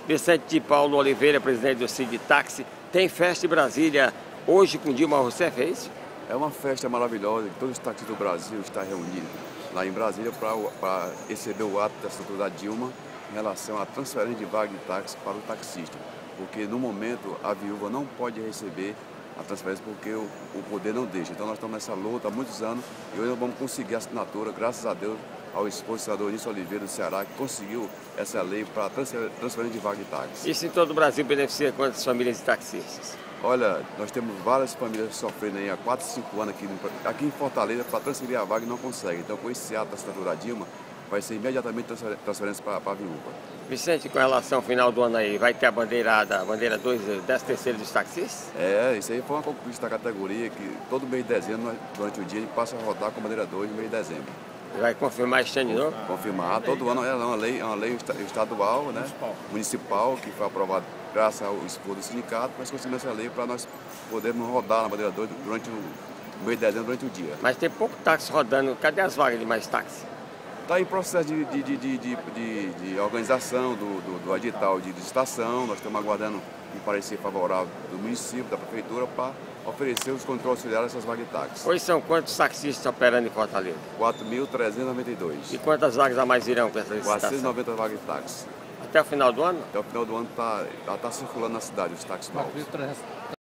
Vicente de Paulo Oliveira, presidente do Cid Táxi. Tem festa em Brasília hoje com Dilma Rousseff, é isso? É uma festa maravilhosa que todos os taxistas do Brasil estão reunidos lá em Brasília para receber o ato da assinatura da Dilma em relação à transferência de vaga de táxi para o taxista. Porque no momento a viúva não pode receber a transferência porque o poder não deixa. Então nós estamos nessa luta há muitos anos e hoje nós vamos conseguir a assinatura, graças a Deus, ao esposo senador Onísio Oliveira do Ceará, que conseguiu essa lei para transferência de vaga de táxi. Isso em todo o Brasil beneficia quantas famílias de taxistas? Olha, nós temos várias famílias sofrendo aí há 4, 5 anos aqui em Fortaleza para transferir a vaga e não consegue. Então com esse ato da assinatura da Dilma, vai ser imediatamente transferência para a viúva. Vicente, com relação ao final do ano aí, vai ter a bandeira 2, 13º dos taxistas? Isso aí foi uma conquista da categoria que todo mês de dezembro, durante o dia, a gente passa a rodar com a bandeira 2 no mês de dezembro. Vai confirmar este ano de novo? Confirmar. Todo ano é uma lei estadual, né? Municipal, que foi aprovada graças ao esforço do sindicato, mas conseguimos essa lei para nós podermos rodar na bandeira 2 durante o mês de dezembro, durante o dia. Mas tem pouco táxi rodando. Cadê as vagas de mais táxi? Está em processo de organização do edital de licitação. Nós estamos aguardando um parecer favorável do município, da prefeitura, para oferecer os controles auxiliares a essas vagas de táxi. Hoje são quantos taxistas operando em Fortaleza? 4.392. E quantas vagas a mais irão com essa licitação? 490 vagas de táxi. Até o final do ano? Até o final do ano está circulando na cidade os táxis novos. 4.300.